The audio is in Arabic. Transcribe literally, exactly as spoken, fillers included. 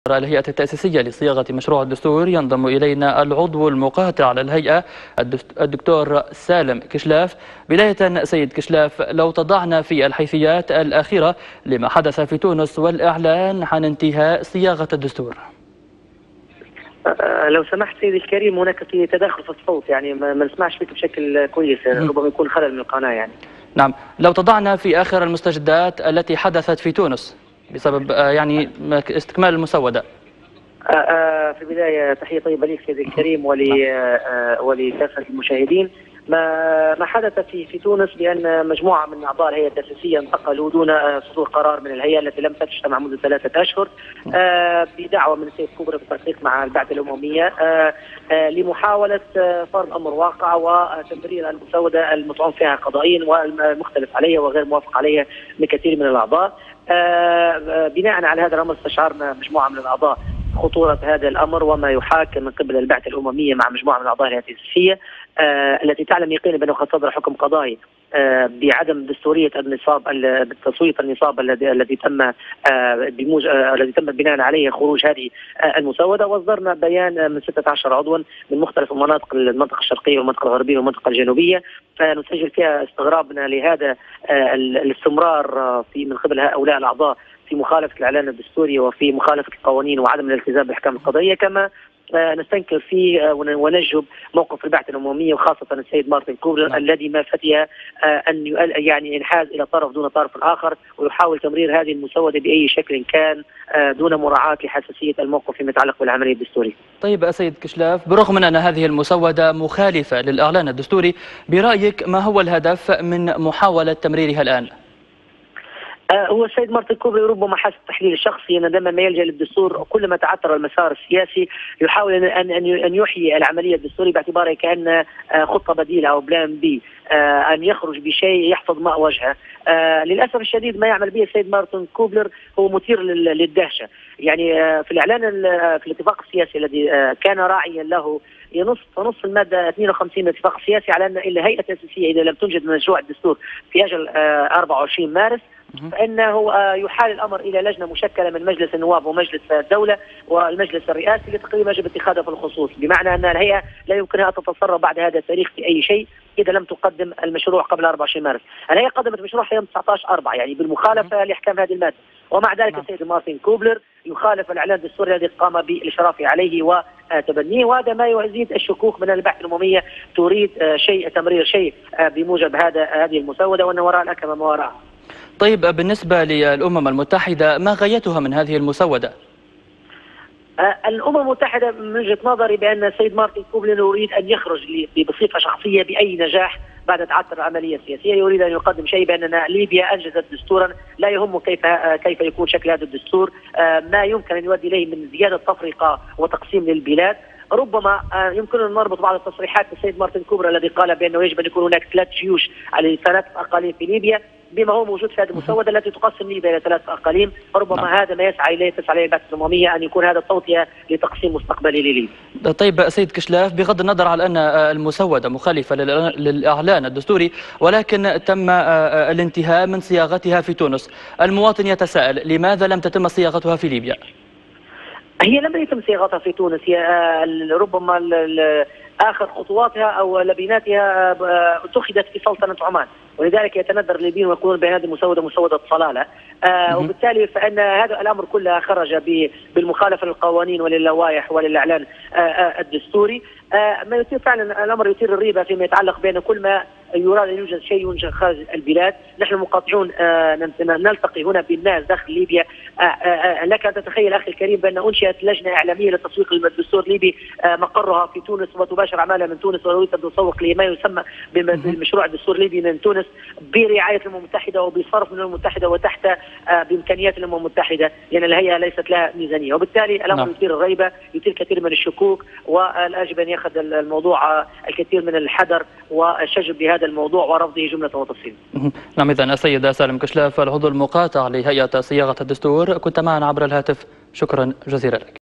الهيئة التأسيسية لصياغة مشروع الدستور ينضم إلينا العضو المقاطع للهيئة الدكتور سالم كشلاف. بداية سيد كشلاف، لو تضعنا في الحيثيات الأخيرة لما حدث في تونس والإعلان عن انتهاء صياغة الدستور. لو سمحت سيدي الكريم، هناك في تداخل في الصوت، يعني ما نسمعش فيك بشكل كويس، ربما يكون خلل من القناة. يعني نعم، لو تضعنا في آخر المستجدات التي حدثت في تونس بسبب يعني استكمال المسودة. في البداية تحية طيبة لك سيدي الكريم ولكافة المشاهدين. ما ما حدث في في تونس بأن مجموعة من أعضاء الهيئة التأسيسية انتقلوا دون صدور قرار من الهيئة التي لم تجتمع منذ ثلاثة أشهر بدعوة من السيد كوبري بالتنسيق مع البعثة الأممية لمحاولة فرض أمر واقع وتمرير المسودة المطعون فيها قضائيا والمختلف عليها وغير موافق عليها من كثير من الأعضاء. بناء على هذا الأمر استشعرنا مجموعة من الأعضاء خطورة هذا الأمر وما يحاك من قبل البعثة الأممية مع مجموعة من أعضاء الهيئة التأسيسية آه التي تعلم يقينا بأنه قد صدر حكم قضائي آه بعدم دستورية النصاب بتصويت النصاب الذي الذي تم آه بموج آه الذي تم بناء عليه خروج هذه آه المسودة. وصدرنا بيان من ستة عشر عضوا من مختلف المناطق، المنطقة الشرقية والمنطقة الغربية والمنطقة الجنوبية، فنسجل فيها استغرابنا لهذا آه الاستمرار آه في من قبل هؤلاء الأعضاء في مخالفة الإعلان الدستوري وفي مخالفة القوانين وعدم الالتزام بالأحكام القضائية. كما نستنكر فيه وننجب موقف البعثة الأممية وخاصة السيد مارتن كوبلر الذي ما فتي أن يعني ينحاز إلى طرف دون طرف آخر ويحاول تمرير هذه المسودة بأي شكل كان دون مراعاة لحساسية الموقف فيما يتعلق بالعملية الدستورية. طيب سيد كشلاف، برغم من أن هذه المسودة مخالفة للإعلان الدستوري، برأيك ما هو الهدف من محاولة تمريرها الآن؟ هو السيد مارتن كوبري ربما حسب التحليل الشخصي ان دائما ما يلجا للدستور كلما تعثر المسار السياسي يحاول ان ان يحيي العمليه الدستوريه باعتبارها كان خطه بديله او بلان بي، ان يخرج بشيء يحفظ ماء وجهه. للاسف الشديد ما يعمل به السيد مارتن كوبلر هو مثير للدهشه. يعني في الاعلان في الاتفاق السياسي الذي كان راعيا له ينص نص الماده اثنين وخمسين من الاتفاق السياسي على ان الهيئه التاسيسيه اذا لم تنجز مشروع الدستور في اجل أربعة وعشرين مارس فانه يحال الامر الى لجنه مشكله من مجلس النواب ومجلس الدوله والمجلس الرئاسي لتقرير ما يجب اتخاذه في الخصوص، بمعنى ان الهيئه لا يمكنها ان تتصرف بعد هذا التاريخ في اي شيء اذا لم تقدم المشروع قبل أربعة وعشرين مارس. الهيئه قدمت مشروع يوم تسعة عشر أربعة يعني بالمخالفه لاحكام هذه الماده، ومع ذلك السيد مارتن كوبلر يخالف الاعلان الدستوري الذي قام بالاشراف عليه وتبنيه، وهذا ما يزيد الشكوك من البعثه الامميه تريد شيء تمرير شيء بموجب هذا هذه المسوده وان وراء الاكمه ما وراءها. طيب بالنسبة للأمم المتحدة ما غايتها من هذه المسودة؟ الأمم المتحدة من وجهة نظري بأن السيد مارتن كوبلر يريد أن يخرج بصفة شخصية بأي نجاح بعد تعثر العملية السياسية، يريد أن يقدم شيء بأننا ليبيا أنجزت دستورا لا يهم كيف كيف يكون شكل هذا الدستور، ما يمكن أن يؤدي إليه من زيادة تفرقة وتقسيم للبلاد. ربما يمكن أن نربط بعض التصريحات السيد مارتن كوبلر الذي قال بأنه يجب أن يكون هناك ثلاث جيوش على ثلاث أقاليم في ليبيا بما هو موجود في هذه المسودة التي تقسم ليبيا إلى ثلاث أقاليم. ربما نعم. هذا ما يسعى إليه تسعى إليه البعثة الأممية أن يكون هذا التوطئة لتقسيم مستقبلي لليبيا. طيب سيد كشلاف، بغض النظر على أن المسودة مخالفة للإعلان الدستوري ولكن تم الانتهاء من صياغتها في تونس، المواطن يتساءل لماذا لم تتم صياغتها في ليبيا؟ هي لم يتم صياغتها في تونس، هي ربما آخر خطواتها أو لبناتها اتخذت في سلطنة عمان، ولذلك يتندر الليبيين ويقولون بأن هذه المسودة مسودة صلالة، آه وبالتالي فإن هذا الأمر كله خرج بالمخالفة للقوانين وللوائح وللإعلان آه آه الدستوري. آه ما يثير فعلا الأمر يثير الريبة فيما يتعلق بين كل ما يراد أن يوجد شيء ينشأ خارج البلاد. نحن مقاطعون آه نلتقي هنا بالناس داخل ليبيا. آه آه لك أن تتخيل أخي الكريم بأن أنشئت لجنة إعلامية لتسويق الدستور الليبي آه مقرها في تونس وتباشر أعمالها من تونس وتريد أن تسوق لما يسمى بالمشروع الدستور الليبي من تونس برعاية الأمم المتحدة وبصرف من الأمم المتحدة وتحت آه بإمكانيات الأمم المتحدة، لأن يعني الهيئة ليست لها ميزانية، وبالتالي الأمر نعم. يثير الريبة، يثير كثير من الشكوك، والأجب أن يأخذ الموضوع الكثير من الحذر والشجب بهذا الموضوع ورفضه جملة وتفصيل. نعم، إذن السيد سالم كشلاف العضو المقاطع لهيئة صياغة الدستور كنت معنا عبر الهاتف، شكرا جزيلا لك.